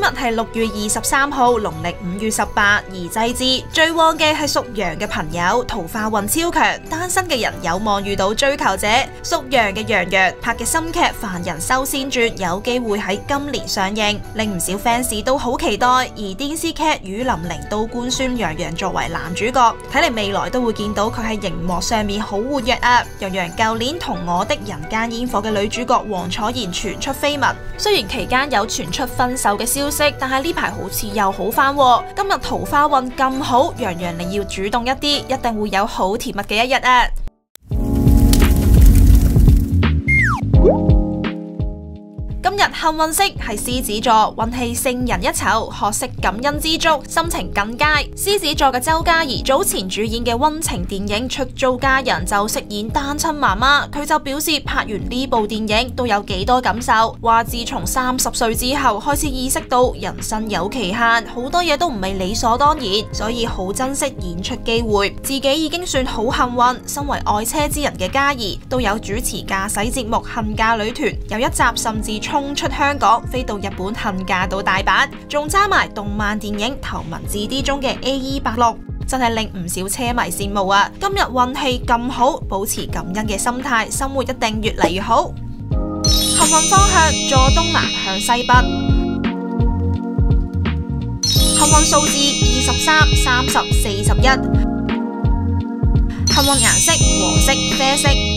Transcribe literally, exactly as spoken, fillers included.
日係六月二十三號，農曆五月十八，而祭至最旺嘅係屬羊嘅朋友，桃花運超強，單身嘅人有望遇到追求者。屬羊嘅楊洋拍嘅新劇《凡人修仙傳》有機會喺今年上映，令唔少 fans 都好期待。而電視劇《雨霖鈴》都官宣楊洋作為男主角，睇嚟未來都會見到佢喺熒幕上面好活躍啊！楊洋舊年同《我的人間煙火》嘅女主角黃楚妍傳出緋聞，雖然期間有傳出分手嘅消息，但係呢排好似又好返喎。今日桃花運咁好，楊洋你要主動一啲，一定會有好甜蜜嘅一日啊！今日幸運色係獅子座，運氣勝人一籌，學識感恩知足，心情更佳。獅子座嘅周家怡早前主演嘅溫情電影《出租家人》就飾演單親媽媽，佢就表示拍完呢部電影都有幾多感受，話自從三十歲之後開始意識到人生有期限，好多嘢都唔係理所當然，所以好珍惜演出機會。自己已經算好幸運，身為愛車之人嘅家怡都有主持駕駛節目《恨嫁女團》，有一集甚至衝出香港飛到日本恨嫁到大阪，仲揸埋動漫電影《頭文字 D》中嘅 A E 八六，真係令唔少車迷羨慕啊！今日運氣咁好，保持感恩嘅心態，生活一定越嚟越好。幸運方向坐東南向西北，幸運數字二十三、三十、四十一，幸運顏色黃色、啡色。